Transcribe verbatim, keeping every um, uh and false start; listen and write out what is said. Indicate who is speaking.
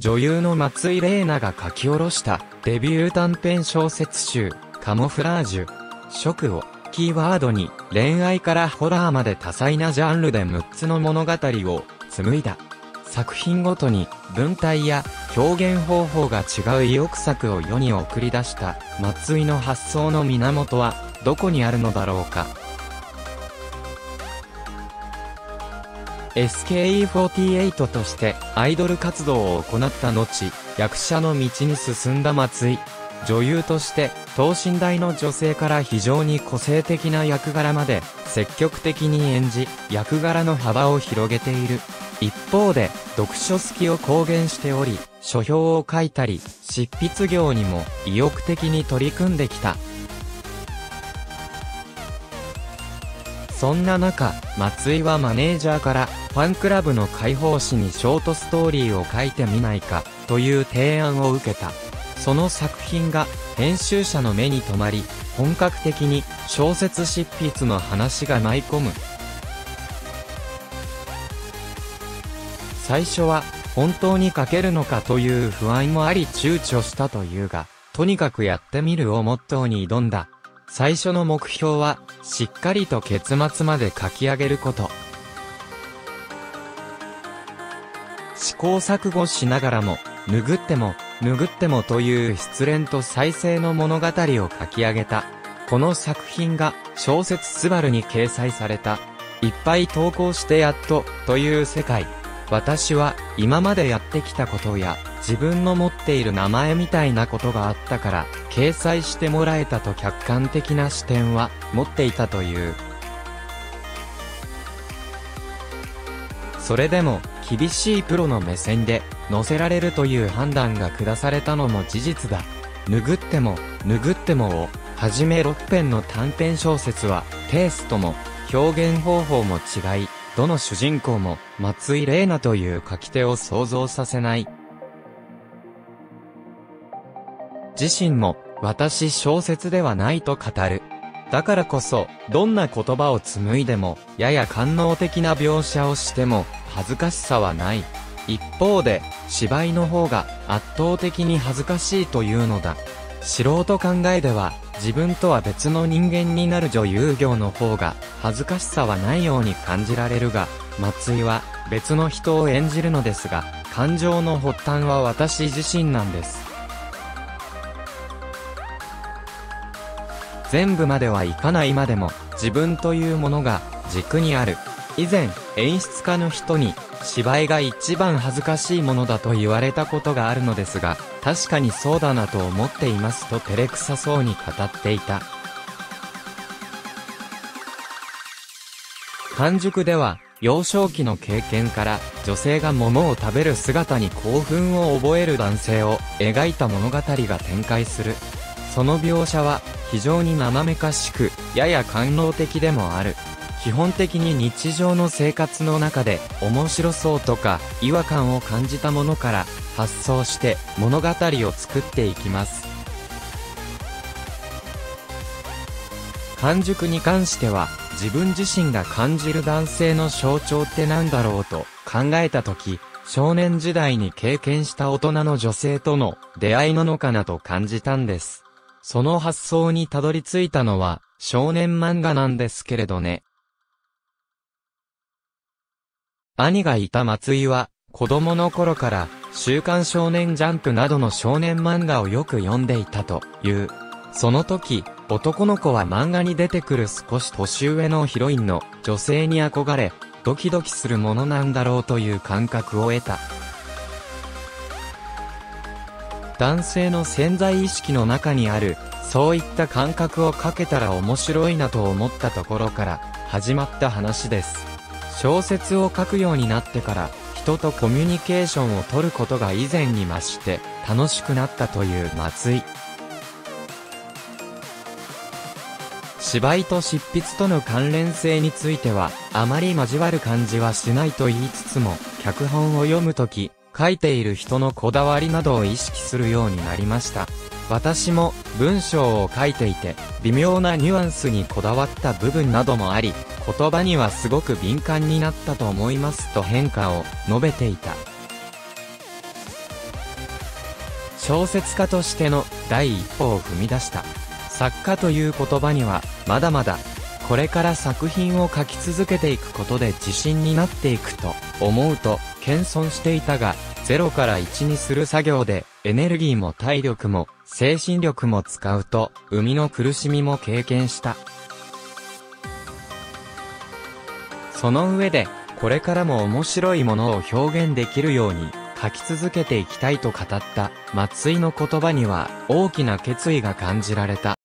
Speaker 1: 女優の松井玲奈が書き下ろしたデビュー短編小説集、カモフラージュ。食をキーワードに恋愛からホラーまで多彩なジャンルでむっつの物語を紡いだ。作品ごとに文体や表現方法が違う意欲作を世に送り出した松井の発想の源はどこにあるのだろうか。エスケーイーフォーティーエイト としてアイドル活動を行った後、役者の道に進んだ松井。女優として等身大の女性から非常に個性的な役柄まで積極的に演じ、役柄の幅を広げている。一方で読書好きを公言しており、書評を書いたり執筆業にも意欲的に取り組んできた。そんな中、松井はマネージャーからファンクラブの開放誌にショートストーリーを書いてみないかという提案を受けた。その作品が編集者の目に留まり、本格的に小説執筆の話が舞い込む。最初は本当に書けるのかという不安もあり躊躇したというが、とにかくやってみるをモットーに挑んだ。最初の目標はしっかりと結末まで書き上げること。試行錯誤しながらも、拭っても、拭ってもという失恋と再生の物語を書き上げた。この作品が小説スバルに掲載された。いっぱい投稿してやっとという世界。私は今までやってきたことや自分の持っている名前みたいなことがあったから掲載してもらえたと客観的な視点は持っていたという。それでも厳しいプロの目線で載せられるという判断が下されたのも事実だ。拭っても拭ってもをはじめろっぺんの短編小説はテイストも表現方法も違い、どの主人公も松井玲奈という書き手を想像させない。自身も私小説ではないと語る。だからこそどんな言葉を紡いでもやや官能的な描写をしても恥ずかしさはない。一方で芝居の方が圧倒的に恥ずかしいというのだ。素人考えでは自分とは別の人間になる女優業の方が恥ずかしさはないように感じられるが、松井は別の人を演じるのですが、感情の発端は私自身なんです。全部まではいかないまでも自分というものが軸にある。以前演出家の人に芝居が一番恥ずかしいものだと言われたことがあるのですが、確かにそうだなと思っていますと照れくさそうに語っていた。完熟では幼少期の経験から女性が桃を食べる姿に興奮を覚える男性を描いた物語が展開する。その描写は非常に生めかしくやや官能的でもある。基本的に日常の生活の中で面白そうとか違和感を感じたものから発想して物語を作っていきます。完熟に関しては自分自身が感じる男性の象徴って何だろうと考えたとき、少年時代に経験した大人の女性との出会いなのかなと感じたんです。その発想にたどり着いたのは少年漫画なんですけれどね。兄がいた松井は子供の頃から週刊少年ジャンプなどの少年漫画をよく読んでいたという。その時、男の子は漫画に出てくる少し年上のヒロインの女性に憧れ、ドキドキするものなんだろうという感覚を得た。男性の潜在意識の中にある、そういった感覚をかけたら面白いなと思ったところから始まった話です。小説を書くようになってから人とコミュニケーションを取ることが以前に増して楽しくなったという松井。芝居と執筆との関連性についてはあまり交わる感じはしないと言いつつも、脚本を読むとき書いている人のこだわりなどを意識するようになりました。私も文章を書いていて微妙なニュアンスにこだわった部分などもあり、言葉にはすごく敏感になったと思いますと変化を述べていた。 小説家としての第一歩を踏み出した。作家という言葉には、まだまだ、これから作品を書き続けていくことで自信になっていくと思うと謙遜していたが、ゼロからいちにする作業でエネルギーも体力も精神力も使うと生みの苦しみも経験した。その上で、これからも面白いものを表現できるように書き続けていきたいと語った松井の言葉には大きな決意が感じられた。